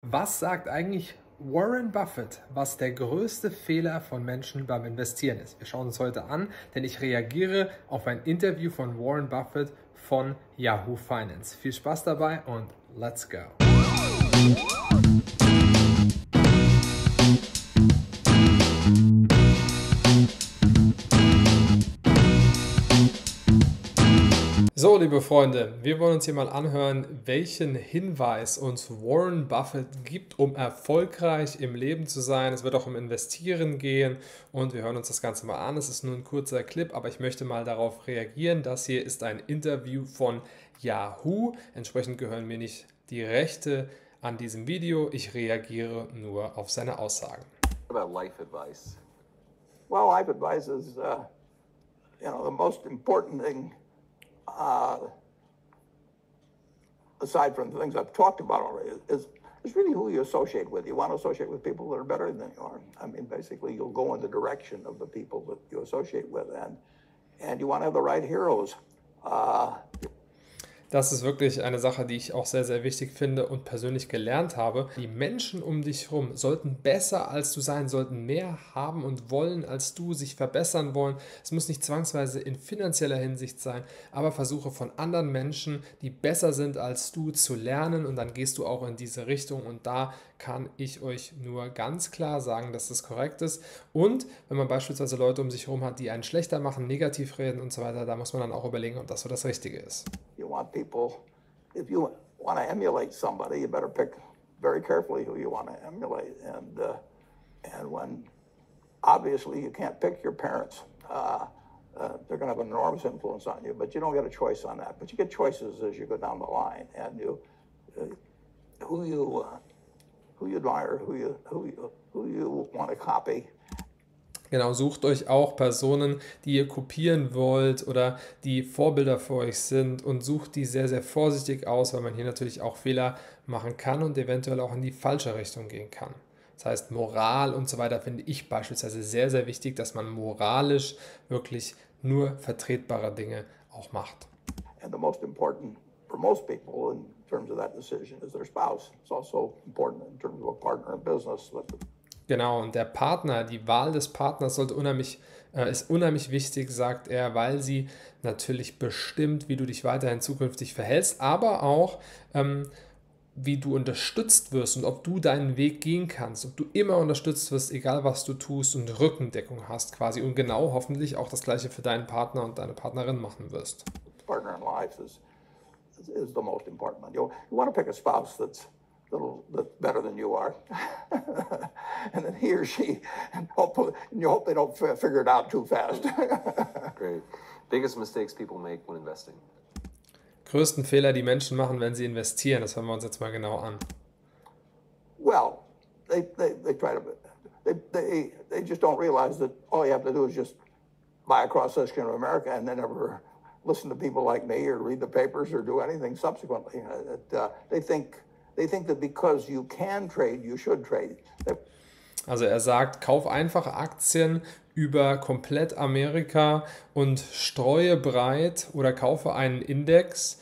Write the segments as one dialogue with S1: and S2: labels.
S1: Was sagt eigentlich Warren Buffett, was der größte Fehler von Menschen beim Investieren ist? Wir schauen uns heute an, denn ich reagiere auf ein Interview von Warren Buffett von Yahoo Finance. Viel Spaß dabei und let's go! So, liebe Freunde, wir wollen uns hier mal anhören, welchen Hinweis uns Warren Buffett gibt, um erfolgreich im Leben zu sein. Es wird auch um Investieren gehen und wir hören uns das Ganze mal an. Es ist nur ein kurzer Clip, aber ich möchte mal darauf reagieren. Das hier ist ein Interview von Yahoo. Entsprechend gehören mir nicht die Rechte an diesem Video. Ich reagiere nur auf seine Aussagen.
S2: What about life advice?
S3: Well, life advice is, the most important thing. Aside from the things I've talked about already, is really who you associate with. You want to associate with people that are better than you are. I mean, basically, you'll go in the direction of the people that you associate with, and you want to have the right heroes.
S1: Das ist wirklich eine Sache, die ich auch sehr, sehr wichtig finde und persönlich gelernt habe. Die Menschen um dich herum sollten besser als du sein, sollten mehr haben und wollen als du, sich verbessern wollen. Es muss nicht zwangsweise in finanzieller Hinsicht sein, aber versuche von anderen Menschen, die besser sind als du, zu lernen und dann gehst du auch in diese Richtung und da kann ich euch nur ganz klar sagen, dass das korrekt ist. Und wenn man beispielsweise Leute um sich herum hat, die einen schlechter machen, negativ reden und so weiter, da muss man dann auch überlegen, ob das so das Richtige ist.
S3: You want people, if you want to emulate somebody, you better pick very carefully who you want to emulate. And when obviously you can't pick your parents, they're going to have an enormous influence on you, but you don't get a choice on that. But you get choices as you go down the line, and who you admire, who you want to copy.
S1: Genau, sucht euch auch Personen, die ihr kopieren wollt oder die Vorbilder für euch sind und sucht die sehr, sehr vorsichtig aus, weil man hier natürlich auch Fehler machen kann und eventuell auch in die falsche Richtung gehen kann. Das heißt, Moral und so weiter finde ich beispielsweise sehr, sehr wichtig, dass man moralisch wirklich nur vertretbare Dinge auch macht.
S3: And the most important for most people in terms of that decision is their spouse. It's also important in terms of a partner in business.
S1: Genau, und der Partner, die Wahl des Partners ist unheimlich wichtig, sagt er, weil sie natürlich bestimmt, wie du dich weiterhin zukünftig verhältst, aber auch, wie du unterstützt wirst und ob du deinen Weg gehen kannst, ob du immer unterstützt wirst, egal was du tust und Rückendeckung hast quasi und genau hoffentlich auch das Gleiche für deinen Partner und deine Partnerin machen wirst.
S3: Partner in life is the most important one. You want to pick a spouse that's better than you are, and then he or she, and you hope they don't figure it out too fast.
S2: Great. Biggest mistakes people make when investing?
S1: Größten Fehler, die Menschen machen, wenn sie investieren, das hören wir uns jetzt mal genau an.
S3: Well, they try to, they just don't realize that all you have to do is just buy a cross-section of America and then never listen to people like me or read the papers or do anything subsequently. They think that because you can trade, you should trade.
S1: Also er sagt, kauf einfach Aktien über komplett Amerika und streue breit oder kaufe einen Index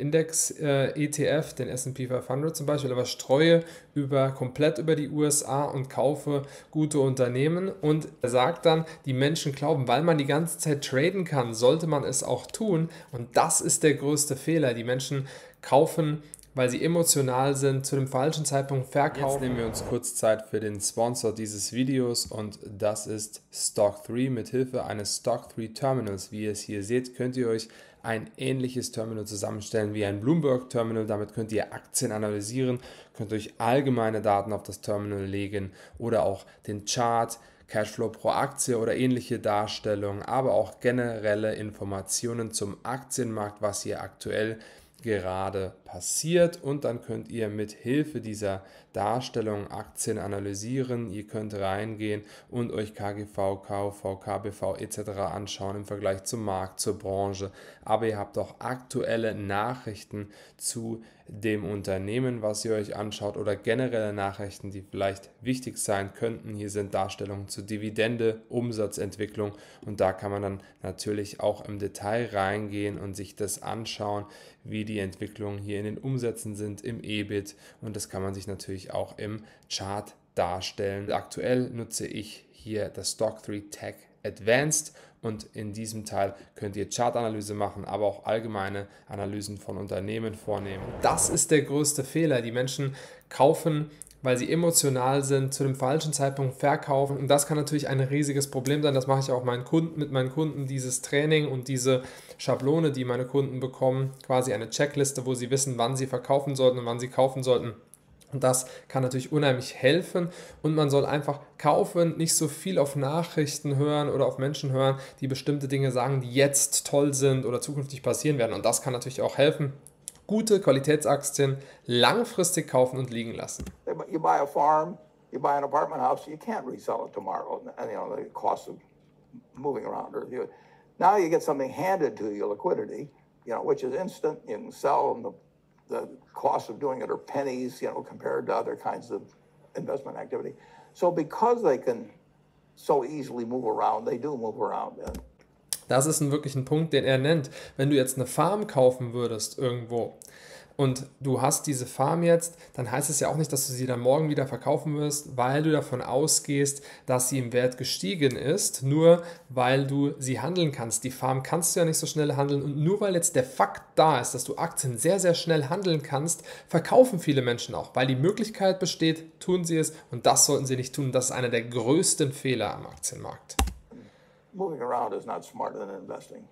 S1: ETF, den S&P 500 zum Beispiel, aber streue komplett über die USA und kaufe gute Unternehmen. Und er sagt dann, die Menschen glauben, weil man die ganze Zeit traden kann, sollte man es auch tun. Und das ist der größte Fehler. Die Menschen kaufen, weil sie emotional sind, zu dem falschen Zeitpunkt verkaufen. Jetzt nehmen wir uns kurz Zeit für den Sponsor dieses Videos und das ist Stock3. Mit Hilfe eines Stock3 Terminals, wie ihr es hier seht, könnt ihr euch ein ähnliches Terminal zusammenstellen wie ein Bloomberg Terminal. Damit könnt ihr Aktien analysieren, könnt euch allgemeine Daten auf das Terminal legen oder auch den Chart, Cashflow pro Aktie oder ähnliche Darstellungen, aber auch generelle Informationen zum Aktienmarkt, was hier aktuell gerade passiert und dann könnt ihr mit Hilfe dieser Darstellung Aktien analysieren. Ihr könnt reingehen und euch KGV, KUV, KBV etc. anschauen im Vergleich zum Markt, zur Branche, aber ihr habt auch aktuelle Nachrichten zu dem Unternehmen, was ihr euch anschaut, oder generelle Nachrichten, die vielleicht wichtig sein könnten. Hier sind Darstellungen zu Dividende, Umsatzentwicklung und da kann man dann natürlich auch im Detail reingehen und sich das anschauen, wie die Entwicklungen hier in den Umsätzen sind, im EBIT, und das kann man sich natürlich auch im Chart darstellen. Aktuell nutze ich hier das Stock 3 Tech Advanced und in diesem Teil könnt ihr Chartanalyse machen, aber auch allgemeine Analysen von Unternehmen vornehmen. Das ist der größte Fehler. Die Menschen kaufen, weil sie emotional sind, zu dem falschen Zeitpunkt verkaufen, und das kann natürlich ein riesiges Problem sein. Das mache ich auch mit meinen Kunden, dieses Training und diese Schablone, die meine Kunden bekommen, quasi eine Checkliste, wo sie wissen, wann sie verkaufen sollten und wann sie kaufen sollten. Und das kann natürlich unheimlich helfen, und man soll einfach kaufen, nicht so viel auf Nachrichten hören oder auf Menschen hören, die bestimmte Dinge sagen, die jetzt toll sind oder zukünftig passieren werden, und das kann natürlich auch helfen. Gute Qualitätsaktien langfristig kaufen und liegen lassen.
S3: You buy a farm, you buy an apartment house, you can't resell it tomorrow, and the cost of moving around. Now you get something handed to you, liquidity, which is instant. You can sell, and the cost of doing it are pennies, compared to other kinds of investment activity. So because they can so easily move around, they do move around.
S1: Das ist wirklich ein Punkt, den er nennt. Wenn du jetzt eine Farm kaufen würdest irgendwo und du hast diese Farm jetzt, dann heißt es ja auch nicht, dass du sie dann morgen wieder verkaufen wirst, weil du davon ausgehst, dass sie im Wert gestiegen ist, nur weil du sie handeln kannst. Die Farm kannst du ja nicht so schnell handeln, und nur weil jetzt der Fakt da ist, dass du Aktien sehr, sehr schnell handeln kannst, verkaufen viele Menschen auch. Weil die Möglichkeit besteht, tun sie es, und das sollten sie nicht tun. Das ist einer der größten Fehler am Aktienmarkt.
S3: Moving around is not smarter than investing.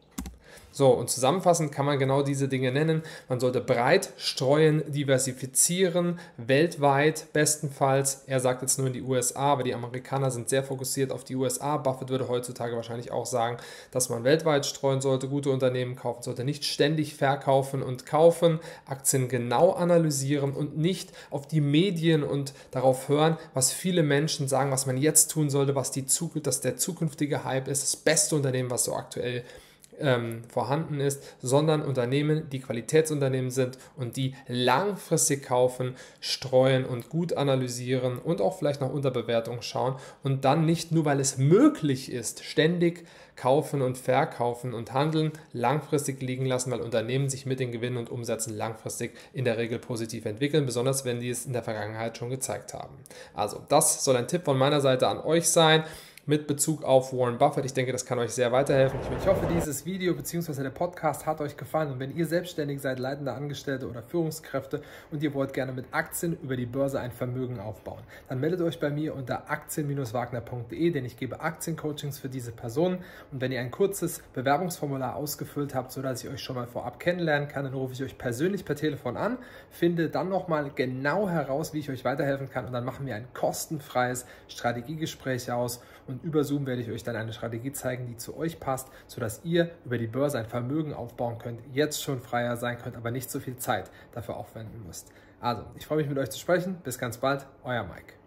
S1: So, und zusammenfassend kann man genau diese Dinge nennen. Man sollte breit streuen, diversifizieren, weltweit bestenfalls. Er sagt jetzt nur in die USA, aber die Amerikaner sind sehr fokussiert auf die USA. Buffett würde heutzutage wahrscheinlich auch sagen, dass man weltweit streuen sollte, gute Unternehmen kaufen sollte, nicht ständig verkaufen und kaufen, Aktien genau analysieren und nicht auf die Medien und darauf hören, was viele Menschen sagen, was man jetzt tun sollte, dass der zukünftige Hype ist, das beste Unternehmen, was so aktuell vorhanden ist, sondern Unternehmen, die Qualitätsunternehmen sind und die langfristig kaufen, streuen und gut analysieren und auch vielleicht nach Unterbewertung schauen, und dann nicht nur, weil es möglich ist, ständig kaufen und verkaufen und handeln, langfristig liegen lassen, weil Unternehmen sich mit den Gewinnen und Umsätzen langfristig in der Regel positiv entwickeln, besonders wenn die es in der Vergangenheit schon gezeigt haben. Also das soll ein Tipp von meiner Seite an euch sein, mit Bezug auf Warren Buffett. Ich denke, das kann euch sehr weiterhelfen. Ich hoffe, dieses Video bzw. der Podcast hat euch gefallen, und wenn ihr selbstständig seid, leitende Angestellte oder Führungskräfte und ihr wollt gerne mit Aktien über die Börse ein Vermögen aufbauen, dann meldet euch bei mir unter aktien-wagner.de, denn ich gebe Aktiencoachings für diese Personen, und wenn ihr ein kurzes Bewerbungsformular ausgefüllt habt, sodass ich euch schon mal vorab kennenlernen kann, dann rufe ich euch persönlich per Telefon an, finde dann nochmal genau heraus, wie ich euch weiterhelfen kann, und dann machen wir ein kostenfreies Strategiegespräch aus, und über Zoom werde ich euch dann eine Strategie zeigen, die zu euch passt, sodass ihr über die Börse ein Vermögen aufbauen könnt, jetzt schon freier sein könnt, aber nicht so viel Zeit dafür aufwenden müsst. Also, ich freue mich, mit euch zu sprechen. Bis ganz bald, euer Mike.